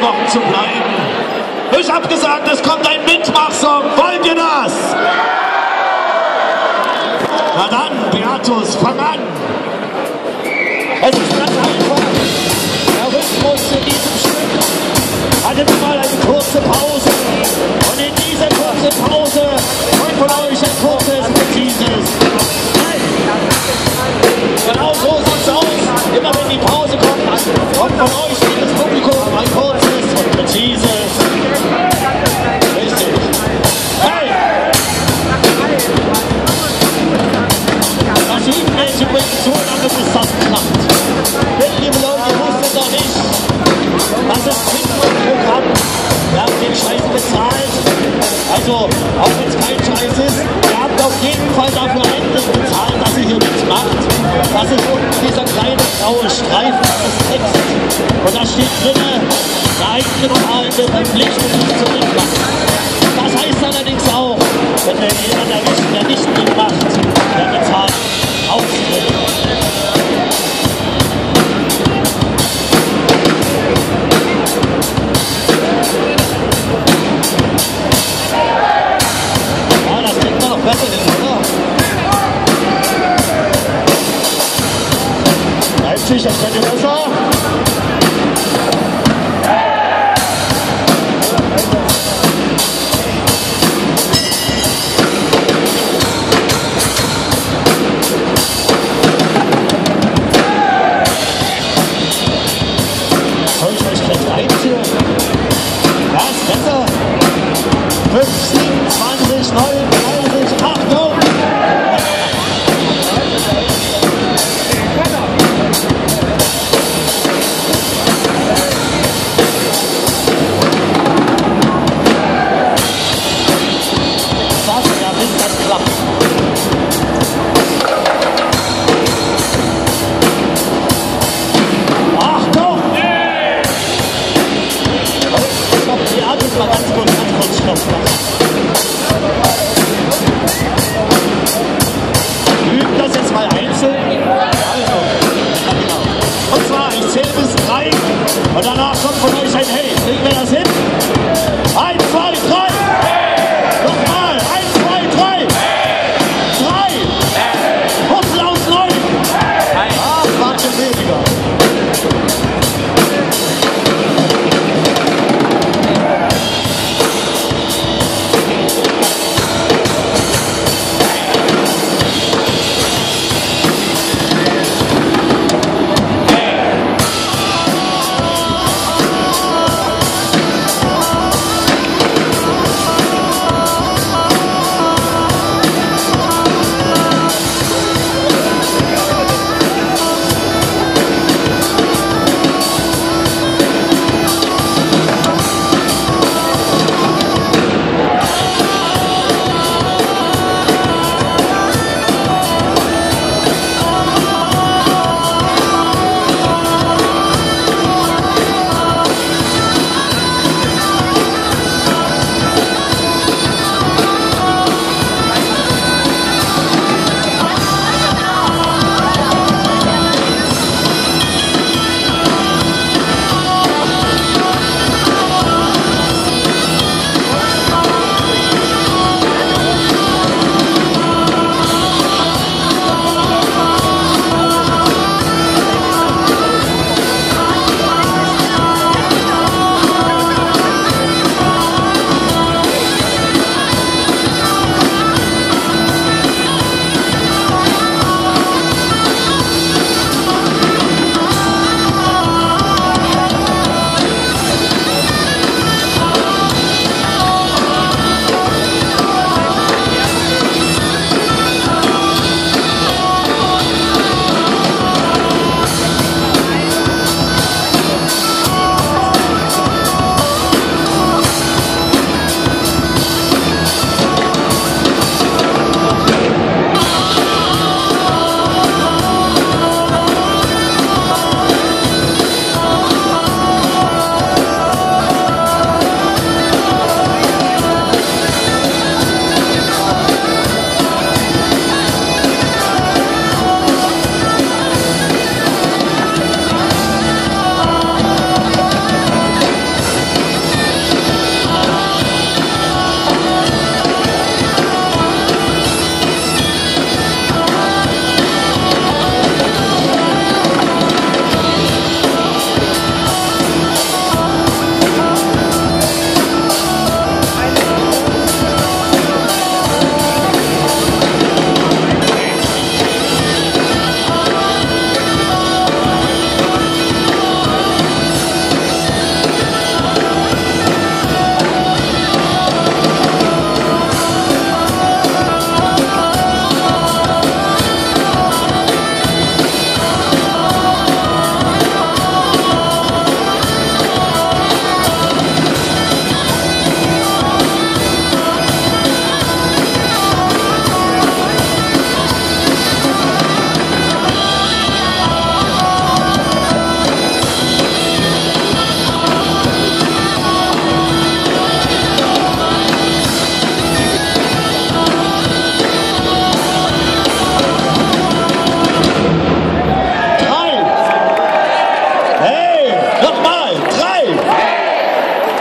Wochen zu bleiben. Ich hab gesagt, es kommt ein Mitmachsong. Wollt ihr das? Na dann, Beatus, fang an. Es ist ganz einfach. Der Rhythmus in diesem Stück hatte mal eine kurze Pause. Und in dieser kurzen Pause kommt von euch ein kurzes, präzises. Genau so sieht's aus. Immer wenn die Pause kommt, kommt von euch, liebes Publikum, ein kurzes und präzises. Richtig. Hey! Das Üben ist übrigens so lange, bis das klappt. Denn, liebe Leute, ihr wusstet doch nicht, das ist Programm. Wir haben den Scheiß bezahlt. Also, auch wenn es kein Scheiß ist, ihr habt auf jeden Fall dafür endlich bezahlt, dass ihr hier mitmacht. Das ist unten dieser kleine graue Streifen, das ist Text. Und da steht drin, der Eigengezahlten verpflichtet sich zu mitmachen. Das heißt allerdings auch, wenn wir jemanden erwischen, der nicht mitmacht, der bezahlt Austritt. Ja, das kriegt man noch besser hin, oder? Leipzig, das könnt ihr besser. Soll ich euch gleich einführen? Ja, ist besser. 5, 27, 39, Achtung! Das ja, bis das klappt. Achtung! Stopp, ja, das war ganz kurz, stopp. Übt das jetzt mal einzeln. Also, ja, genau. Und zwar, ich zähle bis 3 und danach kommt von euch ein Hey. Kriegen wir das hin? 1, 2, 3. Nochmal. 1, 2, 3. 3. Hussel aus 9. Ach, warte weniger.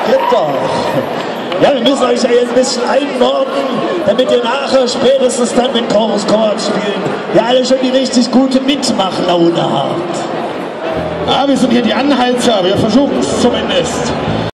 geht doch. Ja, wir müssen euch ja jetzt ein bisschen einordnen, damit ihr nachher spätestens dann mit Chorus Chord spielen, ja alle schon die richtig gute Mitmachlaune habt. Ja, wir sind hier die Anhalter, wir versuchen es zumindest.